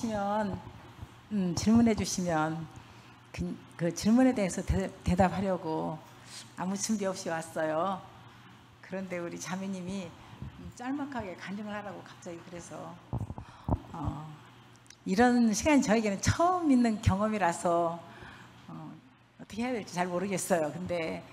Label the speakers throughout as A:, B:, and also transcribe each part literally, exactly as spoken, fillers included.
A: 주시면 음, 질문해 주시면 그, 그 질문에 대해서 대, 대답하려고 아무 준비 없이 왔어요. 그런데 우리 자매님이 짤막하게 간증을 하라고 갑자기 그래서 어, 이런 시간이 저에게는 처음 있는 경험이라서 어, 어떻게 해야 될지 잘 모르겠어요. 근데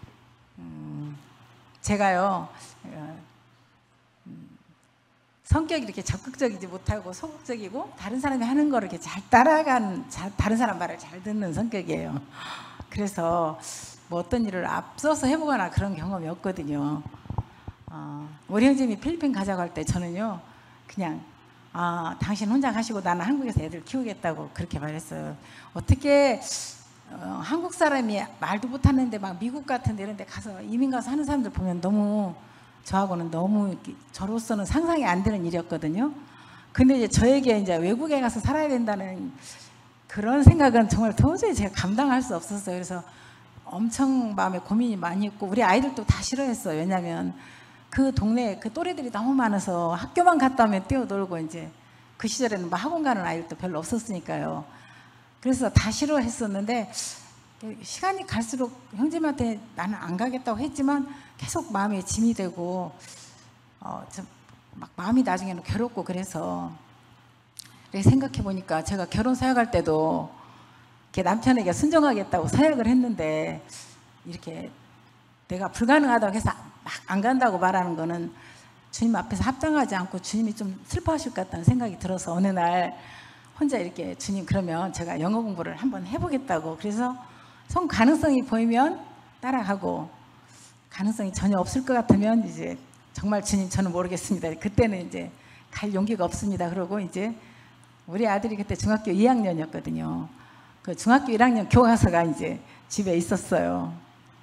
A: 음, 제가요 어, 음, 성격이 이렇게 적극적이지 못하고 소극적이고 다른 사람이 하는 거를 이렇게 잘 따라가는 자, 다른 사람 말을 잘 듣는 성격이에요. 그래서 뭐 어떤 일을 앞서서 해보거나 그런 경험이 없거든요. 어, 우리 형제님이 필리핀 가자고 할 때 저는요 그냥 아 당신 혼자 가시고 나는 한국에서 애들 키우겠다고 그렇게 말했어요. 어떻게 어, 한국 사람이 말도 못하는데 막 미국 같은 데 이런 데 가서 이민 가서 하는 사람들 보면 너무 저하고는 너무 저로서는 상상이 안 되는 일이었거든요. 근데 이제 저에게 이제 외국에 가서 살아야 된다는 그런 생각은 정말 도저히 제가 감당할 수 없었어요. 그래서 엄청 마음에 고민이 많이 있고 우리 아이들도 다 싫어했어요. 왜냐하면 그 동네에 그 또래들이 너무 많아서 학교만 갔다 오면 뛰어놀고 이제 그 시절에는 뭐 학원 가는 아이들도 별로 없었으니까요. 그래서 다 싫어했었는데 시간이 갈수록 형제님한테 나는 안 가겠다고 했지만 계속 마음에 짐이 되고 어, 좀 막 마음이 나중에는 괴롭고 그래서 생각해 보니까 제가 결혼 사역할 때도 이렇게 남편에게 순종하겠다고 사역을 했는데 이렇게 내가 불가능하다고 해서 막 안 간다고 말하는 거는 주님 앞에서 합당하지 않고 주님이 좀 슬퍼하실 것 같다는 생각이 들어서 어느 날 혼자 이렇게 주님 그러면 제가 영어 공부를 한번 해보겠다고 그래서 성 가능성이 보이면 따라가고 가능성이 전혀 없을 것 같으면 이제 정말 주님 저는 모르겠습니다. 그때는 이제 갈 용기가 없습니다. 그러고 이제 우리 아들이 그때 중학교 이 학년이었거든요. 그 중학교 일 학년 교과서가 이제 집에 있었어요.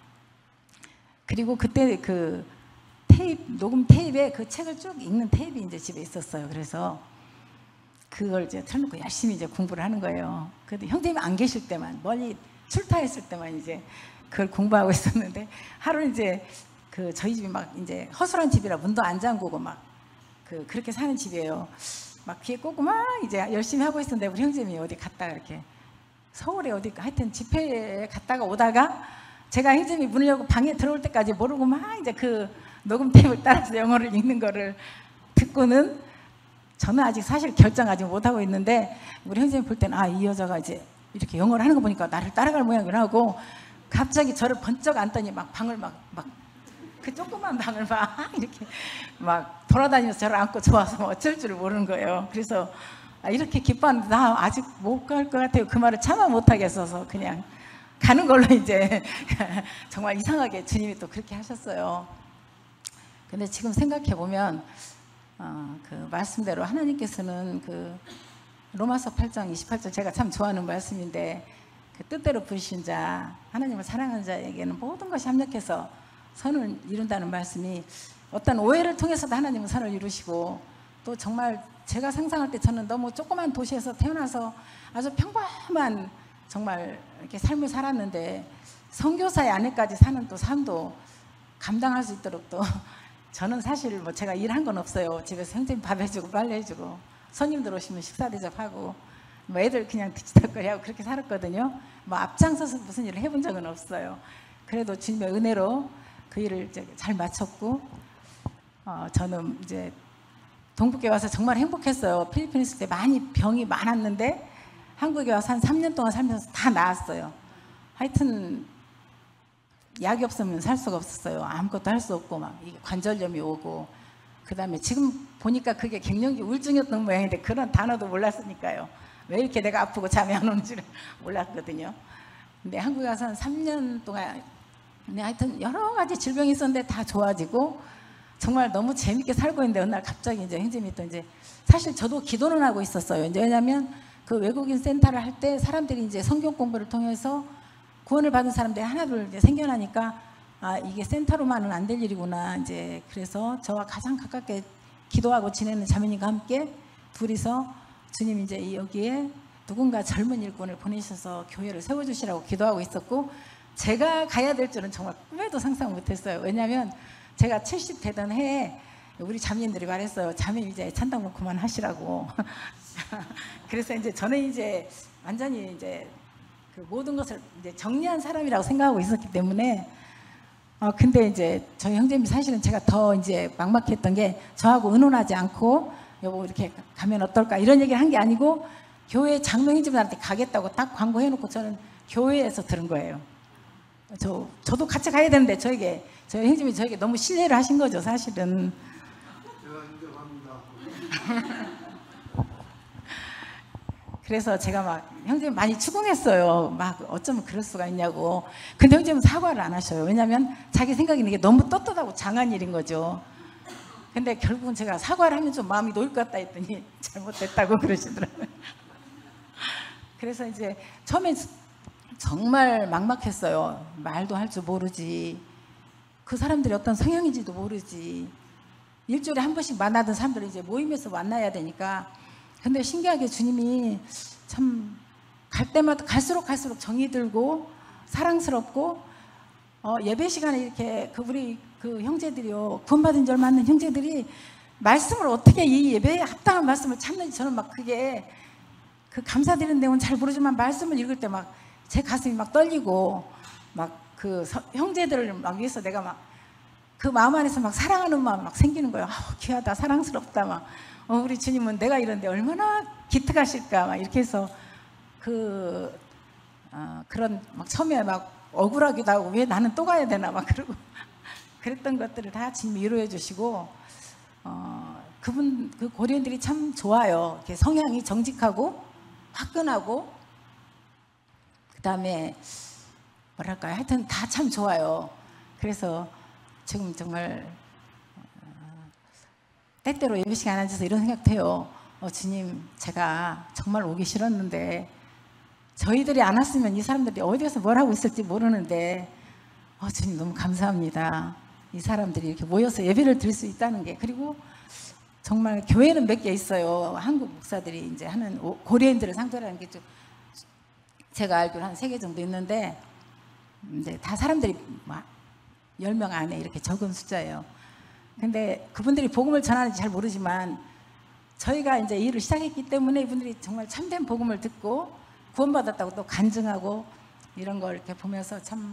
A: 그리고 그때 그 테이프, 녹음 테이프에 그 책을 쭉 읽는 테이프가 이제 집에 있었어요. 그래서 그걸 이제 틀어놓고 열심히 이제 공부를 하는 거예요. 근데 형제님이 안 계실 때만, 멀리 출타했을 때만 이제 그걸 공부하고 있었는데 하루는 이제 그 저희 집이 막 이제 허술한 집이라 문도 안 잠그고 막 그 그렇게 사는 집이에요. 막 귀에 꽂고 막 이제 열심히 하고 있었는데 우리 형제님이 어디 갔다가 이렇게 서울에 어디 하여튼 집회에 갔다가 오다가 제가 형제님이 문을 열고 방에 들어올 때까지 모르고 막 이제 그 녹음 테이프를 따라서 영어를 읽는 거를 듣고는 저는 아직 사실 결정 아직 못하고 있는데 우리 형제님 볼 때는 아, 이 여자가 이제 이렇게 영어를 하는 거 보니까 나를 따라갈 모양이라 하고 갑자기 저를 번쩍 안더니 막 방을 막 막 그 조그만 방을 막 이렇게 막 돌아다니면서 저를 안고 좋아서 어쩔 줄 모르는 거예요. 그래서 아, 이렇게 기뻐하는데 나 아직 못 갈 것 같아요. 그 말을 참아 못하겠어서 그냥 가는 걸로 이제 정말 이상하게 주님이 또 그렇게 하셨어요. 근데 지금 생각해 보면 어, 그 말씀대로 하나님께서는 그 로마서 팔 장 이십팔 절 제가 참 좋아하는 말씀인데 그 뜻대로 부르신 자 하나님을 사랑하는 자에게는 모든 것이 합력해서 선을 이룬다는 말씀이 어떤 오해를 통해서도 하나님은 선을 이루시고 또 정말 제가 상상할 때 저는 너무 조그만 도시에서 태어나서 아주 평범한 정말 이렇게 삶을 살았는데 선교사의 아내까지 사는 또 삶도 감당할 수 있도록 또 저는 사실 뭐 제가 일한 건 없어요. 집에서 형제님 밥 해주고 빨래 해주고 손님들 오시면 식사 대접하고 뭐 애들 그냥 뒤치다거리 하고 그렇게 살았거든요. 뭐 앞장서서 무슨 일을 해본 적은 없어요. 그래도 주님의 은혜로 그 일을 이제 잘 마쳤고 어, 저는 이제 동북에 와서 정말 행복했어요. 필리핀에 있을 때 많이 병이 많았는데 한국에 와서 한 삼 년 동안 살면서 다 나았어요. 하여튼 약이 없으면 살 수가 없었어요. 아무것도 할 수 없고 막 이게 관절염이 오고 그 다음에 지금 보니까 그게 갱년기 우울증이었던 모양인데 그런 단어도 몰랐으니까요. 왜 이렇게 내가 아프고 잠이 안 오는지를 몰랐거든요. 근데 한국에 와서 한 삼 년 동안 근데 하여튼 여러 가지 질병이 있었는데 다 좋아지고 정말 너무 재밌게 살고 있는데 어느 날 갑자기 이제 형제님이 또 이제 사실 저도 기도는 하고 있었어요. 이제 왜냐하면 그 외국인 센터를 할 때 사람들이 이제 성경 공부를 통해서 구원을 받은 사람들이 하나둘 이제 생겨나니까 아 이게 센터로만은 안 될 일이구나 이제 그래서 저와 가장 가깝게 기도하고 지내는 자매님과 함께 둘이서 주님 이제 여기에 누군가 젊은 일꾼을 보내셔서 교회를 세워주시라고 기도하고 있었고 제가 가야 될 줄은 정말 꿈에도 상상 못했어요. 왜냐하면 제가 칠십 되던 해에 우리 자매님들이 말했어요. 자매 이제 찬당 그만하시라고 그래서 이제 저는 이제 완전히 이제 그 모든 것을 이제 정리한 사람이라고 생각하고 있었기 때문에 어 근데 이제 저희 형제님 사실은 제가 더 이제 막막했던 게 저하고 의논하지 않고 여보 이렇게 가면 어떨까 이런 얘기를 한 게 아니고 교회 장로 형제분한테 가겠다고 딱 광고해놓고 저는 교회에서 들은 거예요. 저 저도 같이 가야 되는데 저에게 저희 형제님이 저에게 너무 신뢰를 하신 거죠 사실은. 제가 인정합니다. 그래서 제가 막 형제님 많이 추궁했어요. 막 어쩌면 그럴 수가 있냐고. 근데 형제님은 사과를 안 하셔요. 왜냐하면 자기 생각에는 이게 너무 떳떳하고 장한 일인 거죠. 근데 결국은 제가 사과를 하면 좀 마음이 놓일 것 같다 했더니 잘못됐다고 그러시더라고요. 그래서 이제 처음에 정말 막막했어요. 말도 할 줄 모르지. 그 사람들이 어떤 성향인지도 모르지. 일주일에 한 번씩 만나던 사람들은 이제 모임에서 만나야 되니까. 근데 신기하게 주님이 참 갈 때마다 갈수록 갈수록 정이 들고 사랑스럽고 어 예배 시간에 이렇게 그 우리 그 형제들이요 구원받은 지 얼마 안 된 형제들이 말씀을 어떻게 이 예배에 합당한 말씀을 참는지 저는 막 그게 그 감사드리는 내용은 잘 모르지만 말씀을 읽을 때 막 제 가슴이 막 떨리고 막 그 형제들을 막 위해서 내가 막 그 마음 안에서 막 사랑하는 마음 막 생기는 거예요. 아, 귀하다 사랑스럽다 막 어, 우리 주님은 내가 이런데 얼마나 기특하실까 막 이렇게 해서 그 어, 그런 막 처음에 막 억울하기도 하고 왜 나는 또 가야 되나 막 그러고 그랬던 것들을 다 주님이 위로해 주시고 어, 그분 그 고려인들이 참 좋아요. 이렇게 성향이 정직하고 화끈하고 그 다음에 뭐랄까요 하여튼 다 참 좋아요. 그래서 지금 정말 때때로 예배 시간에 앉아서 이런 생각도 해요. 어, 주님 제가 정말 오기 싫었는데 저희들이 안 왔으면 이 사람들이 어디에서 뭘 하고 있을지 모르는데 어, 주님 너무 감사합니다. 이 사람들이 이렇게 모여서 예배를 드릴 수 있다는 게. 그리고 정말 교회는 몇 개 있어요. 한국 목사들이 이제 하는 고려인들을 상대로 하는 게 좀 제가 알기로 한 세 개 정도 있는데 이제 다 사람들이 열 명 안에 이렇게 적은 숫자예요. 근데 그분들이 복음을 전하는지 잘 모르지만 저희가 이제 이 일을 시작했기 때문에 이분들이 정말 참된 복음을 듣고 구원받았다고 또 간증하고 이런 걸 이렇게 보면서 참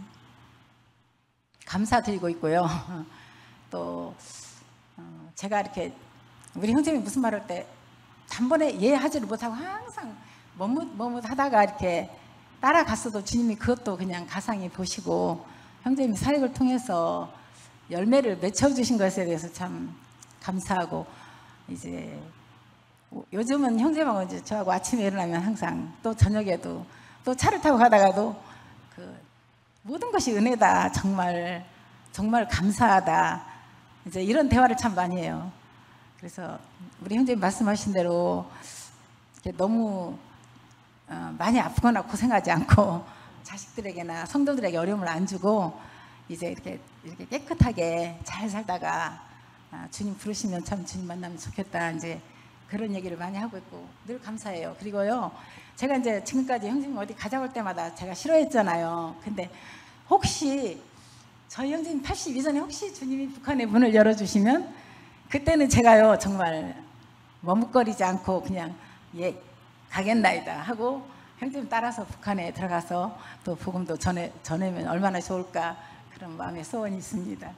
A: 감사드리고 있고요. 또 제가 이렇게 우리 형제님이 무슨 말 할 때 단번에 이해하지를 못하고 항상 머뭇머뭇하다가 이렇게 따라갔어도 주님이 그것도 그냥 가상히 보시고 형제님 사역을 통해서 열매를 맺혀주신 것에 대해서 참 감사하고 이제 요즘은 형제하고 이제 저하고 아침에 일어나면 항상 또 저녁에도 또 차를 타고 가다가도 그 모든 것이 은혜다 정말 정말 감사하다 이제 이런 대화를 참 많이 해요. 그래서 우리 형제님 말씀하신 대로 이렇게 너무 어, 많이 아프거나 고생하지 않고 자식들에게나 성도들에게 어려움을 안 주고 이제 이렇게 이렇게 깨끗하게 잘 살다가 아, 주님 부르시면 참 주님 만나면 좋겠다 이제 그런 얘기를 많이 하고 있고 늘 감사해요. 그리고요 제가 이제 지금까지 형제님 어디 가자 올 때마다 제가 싫어했잖아요. 근데 혹시 저희 형제님 팔십이 전에 혹시 주님이 북한의 문을 열어주시면 그때는 제가요 정말 머뭇거리지 않고 그냥 예 가겠나이다 하고 형제님 따라서 북한에 들어가서 또 복음도 전해, 전하면 얼마나 좋을까 그런 마음의 소원이 있습니다.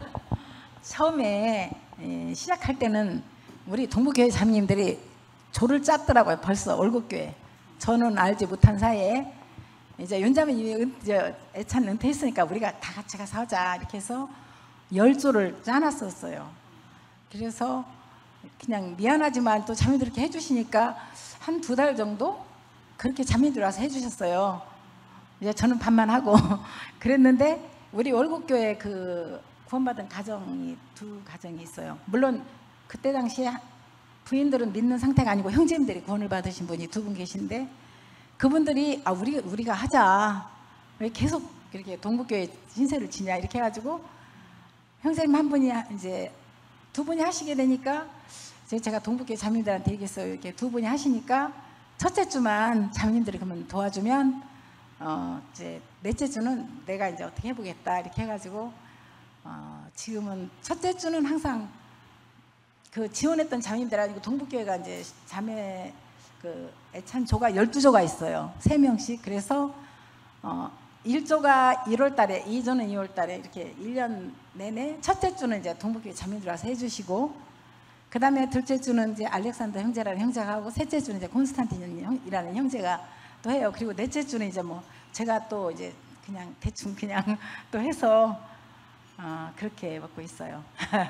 A: 처음에 예, 시작할 때는 우리 동부교회 자매님들이 조를 짰더라고요. 벌써 월곡교회. 저는 알지 못한 사이에 이제 윤자매님이 애찬 은퇴했으니까 우리가 다 같이 가서 하자 이렇게 해서 열 조를 짜놨었어요. 그래서 그냥 미안하지만 또 자매들 이렇게 해주시니까 한 두 달 정도 그렇게 자매들 와서 해주셨어요. 이제 저는 반만 하고 그랬는데 우리 월곡교회 그 구원받은 가정이 두 가정이 있어요. 물론 그때 당시에 부인들은 믿는 상태가 아니고 형제님들이 구원을 받으신 분이 두 분 계신데 그분들이 아 우리 우리가 하자 왜 계속 이렇게 동부교회 신세를 지냐 이렇게 해가지고 형제님 한 분이 이제 두 분이 하시게 되니까 제가 동부교회 자매님들한테 얘기했어요. 이렇게 두 분이 하시니까 첫째 주만 자매님들이 그러면 도와주면 어 이제 넷째 주는 내가 이제 어떻게 해보겠다 이렇게 해가지고 어 지금은 첫째 주는 항상 그 지원했던 자매님들 아니고 동부교회가 이제 자매 그 애찬조가 열두 조가 있어요. 세 명씩. 그래서 어, 일 조가 일월 달에, 이 조는 이월 달에 이렇게 일 년 내내 첫째 주는 이제 동북교회 자매들 와서 해주시고, 그 다음에 둘째 주는 이제 알렉산더 형제라는 형제가 하고, 셋째 주는 이제 콘스탄틴이라는 형제가 또 해요. 그리고 넷째 주는 이제 뭐 제가 또 이제 그냥 대충 그냥 또 해서 어, 그렇게 먹고 있어요.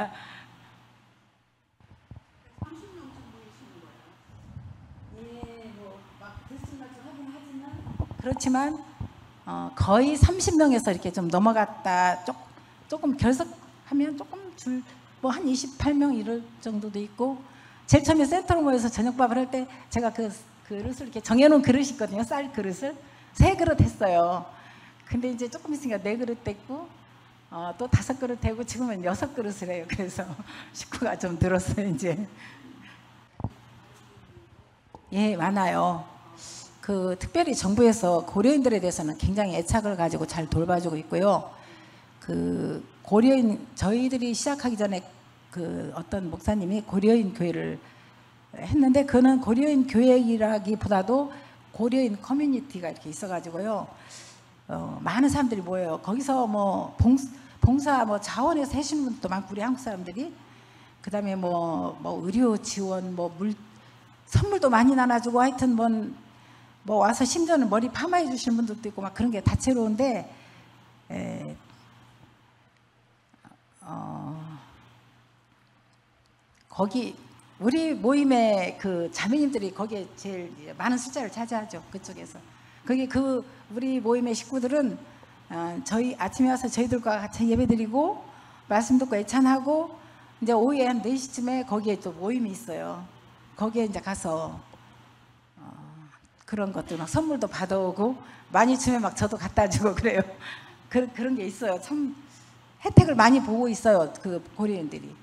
A: 그렇지만 어, 거의 삼십 명에서 이렇게 좀 넘어갔다, 조, 조금 결석하면 조금 줄, 뭐 한 이십팔 명 이럴 정도도 있고, 제일 처음에 센터로 모여서 저녁밥을 할 때 제가 그 그릇을 이렇게 정해놓은 그릇이 있거든요. 쌀 그릇을 세 그릇 했어요. 근데 이제 조금 있으니까 네 그릇 됐고, 어, 또 다섯 그릇 되고, 지금은 여섯 그릇을 해요. 그래서 식구가 좀 늘었어요 이제. 예, 많아요. 그 특별히 정부에서 고려인들에 대해서는 굉장히 애착을 가지고 잘 돌봐주고 있고요. 그 고려인, 저희들이 시작하기 전에 그 어떤 목사님이 고려인 교회를 했는데, 그는 고려인 교회이라기보다도 고려인 커뮤니티가 이렇게 있어가지고요. 어, 많은 사람들이 모여요. 거기서 뭐 봉, 봉사 뭐 자원에서 해주시는 분도 많고, 우리 한국 사람들이. 그 다음에 뭐, 뭐 의료 지원, 뭐 물, 선물도 많이 나눠주고, 하여튼 뭐, 뭐 와서 심지어는 머리 파마해 주시는 분들도 있고 막 그런 게 다채로운데, 에, 어, 거기 우리 모임의 그 자매님들이 거기에 제일 많은 숫자를 차지하죠. 그쪽에서. 거기 그 우리 모임의 식구들은 어, 저희 아침에 와서 저희들과 같이 예배드리고 말씀 듣고 애찬하고, 이제 오후에 한 네 시쯤에 거기에 또 모임이 있어요. 거기에 이제 가서 어, 그런 것들 막 선물도 받아오고, 많이 주면 막 저도 갖다 주고 그래요. 그, 그런 게 있어요. 참 혜택을 많이 보고 있어요. 그 고려인들이.